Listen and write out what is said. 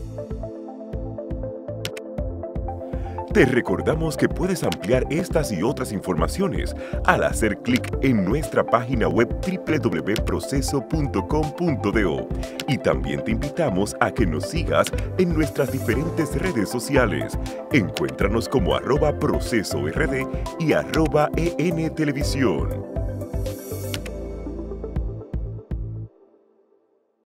Te recordamos que puedes ampliar estas y otras informaciones al hacer clic en nuestra página web www.proceso.com.do y también te invitamos a que nos sigas en nuestras diferentes redes sociales. Encuéntranos como @procesord y @entelevisión.